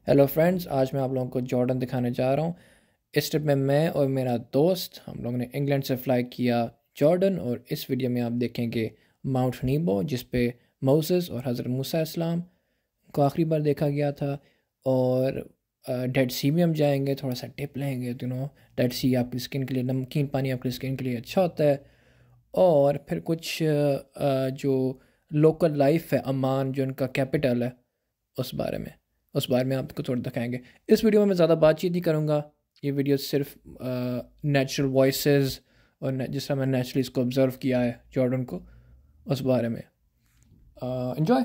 Hello friends, आज मैं आप लोगों को जॉर्डन दिखाने जा रहा हूँ। इस ट्रिप में मैं और मेरा दोस्त हम लोगों ने इंग्लैंड से फ़्लाई किया जॉर्डन, और इस वीडियो में आप देखेंगे माउंट नीबो, जिस पे मोसेस और हज़रत मूसा अलैहिस्सलाम को आखिरी बार देखा गया था। और डेड सी में हम जाएंगे, थोड़ा सा टिप लेंगे। डेड सी आपकी स्किन के लिए, नमकीन पानी आपकी स्किन के लिए अच्छा होता है। और फिर कुछ जो लोकल लाइफ है, अमान जो उनका कैपिटल है, उस बारे में आपको थोड़ा दिखाएंगे। इस वीडियो में मैं ज़्यादा बातचीत नहीं करूँगा। ये वीडियो सिर्फ नेचुरल वॉइसेस और जिस तरह मैं नेचुरली इसको ऑब्ज़र्व किया है जॉर्डन को, उस बारे में। एंजॉय।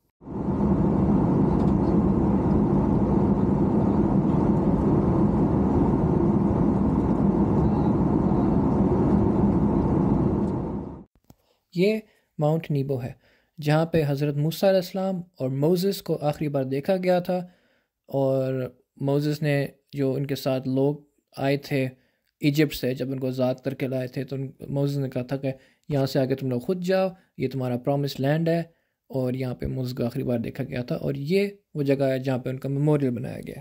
ये माउंट नीबो है, जहाँ पे हज़रत मूसा अलैहिस्सलाम और मोसेस को आखिरी बार देखा गया था। और मोसेस ने, जो उनके साथ लोग आए थे इजिप्ट से, जब उनको आज़ाद करके लाए थे, तो मोसेस ने कहा था कि यहाँ से आगे तुम लोग खुद जाओ, ये तुम्हारा प्रॉमिस लैंड है। और यहाँ पे मोसेस को आखिरी बार देखा गया था, और ये वो जगह है जहाँ पे उनका मेमोरियल बनाया गया है।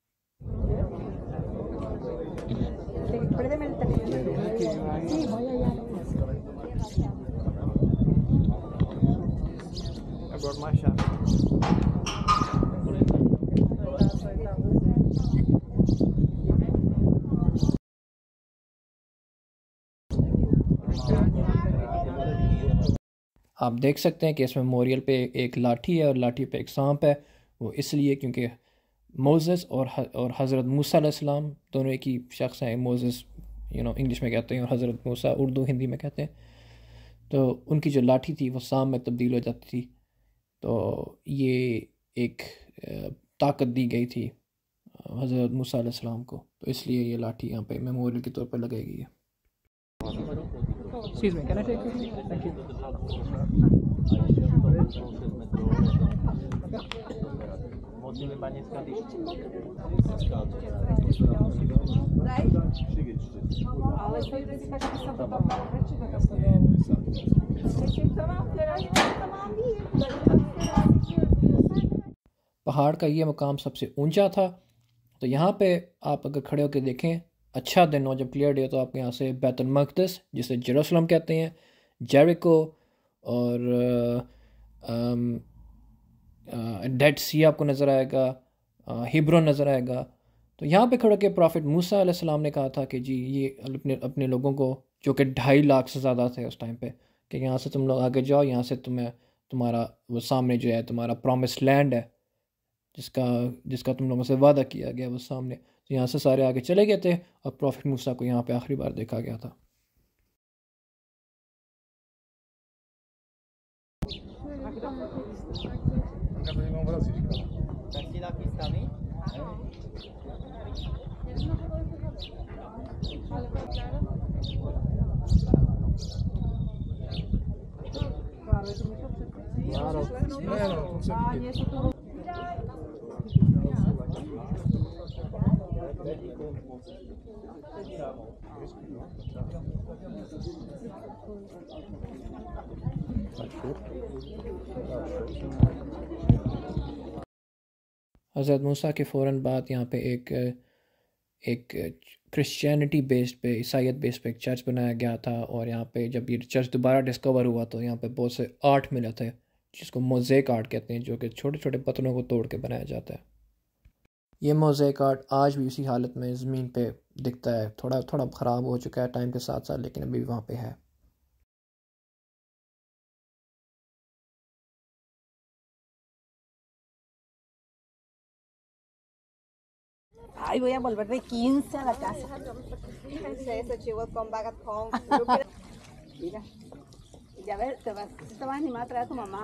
आप देख सकते हैं कि इस मेमोरियल पे एक लाठी है और लाठी पे एक सांप है। वो इसलिए क्योंकि मोसेस और हज़रत मूसा अलैहिस्सलाम दोनों एक ही शख्स हैं। मोसेस इंग्लिश में कहते हैं, और हज़रत मूसा उर्दू हिंदी में कहते हैं। तो उनकी जो लाठी थी वो सांप में तब्दील हो जाती थी। तो ये एक ताकत दी गई थी हज़रत मूसा अलैहिस्सलाम को, तो इसलिए ये लाठी यहाँ पे मेमोरियल के तौर पर लगाई गई है। Excuse me, can I take it? Thank you. पहाड़ का ये मकाम सबसे ऊंचा था। तो यहाँ पे आप अगर खड़े होकर देखें, अच्छा दिन हो, जब क्लियर डे हो, तो आपको यहाँ से बैतुल मक़दिस, जिसे जेरूसलम कहते हैं, जेरिको और डेड सी आपको नज़र आएगा, हिब्रोन नज़र आएगा। तो यहाँ पे खड़े के प्रॉफिट मूसा अलैहिस्सलाम ने कहा था कि जी, ये अपने अपने लोगों को, जो कि 2.5 लाख से ज़्यादा थे उस टाइम पे, कि यहाँ से तुम लोग आगे जाओ, यहाँ से तुम्हारा वो सामने जो है तुम्हारा प्रॉमिस लैंड है, जिसका जिसका तुम लोगों से वादा किया गया, वो सामने। तो यहाँ से सारे आगे चले गए थे, और प्रॉफिट मूसा को यहाँ पे आखिरी बार देखा गया था। हज़रत मूसा के फ़ौरन बाद यहाँ पे एक क्रिश्चियनिटी बेस्ड पे, ईसाईयत बेस्ड पे एक चर्च बनाया गया था। और यहाँ पे जब ये चर्च दोबारा डिस्कवर हुआ, तो यहाँ पे बहुत से आर्ट मिले थे, जिसको मोज़ेक आर्ट कहते हैं, जो कि छोटे छोटे पत्थरों को तोड़ के बनाया जाता है। ये मोज़ेक आर्ट आज भी उसी हालत में ज़मीन पे दिखता है। थोड़ा थोड़ा ख़राब हो चुका है टाइम के साथ साथ, लेकिन अभी भी वहाँ पे है। Ay, voy a volver de 15 a la casa. Ese chivo con bagatón. Mira, ya ves, te vas a animar a traer a tu mamá.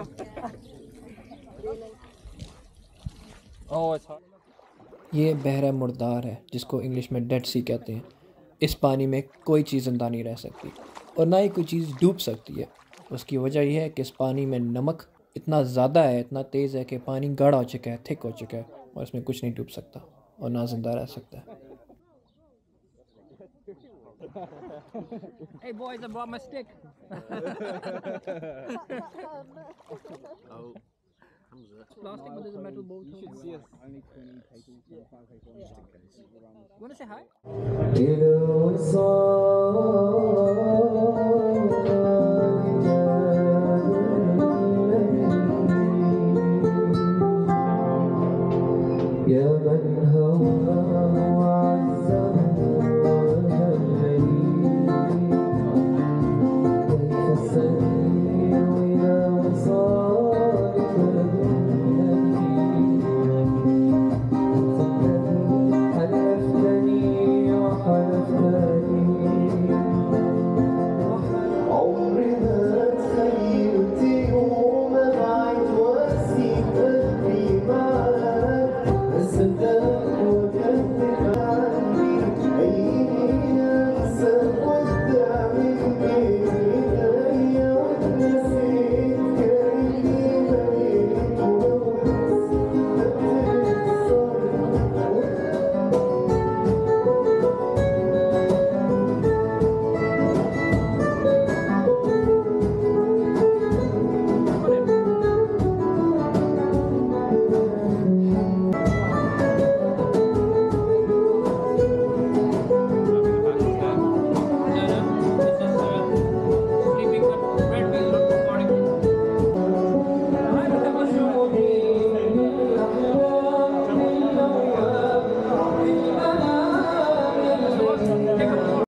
ये बहरा मुर्दार है, जिसको इंग्लिश में डेड सी कहते हैं। इस पानी में कोई चीज़ ज़िंदा नहीं रह सकती, और ना ही कोई चीज़ डूब सकती है। उसकी वजह यह है कि इस पानी में नमक इतना ज़्यादा है, इतना तेज़ है, कि पानी गाढ़ा हो चुका है, थिक हो चुका है, और इसमें कुछ नहीं डूब सकता और ना ज़िंदा रह सकता है। Hey boys, I brought my stick. Plastic, but there's a metal boat. You should see us. Only 20 people, 25 people, just in case. You want to say hi? يا من هوى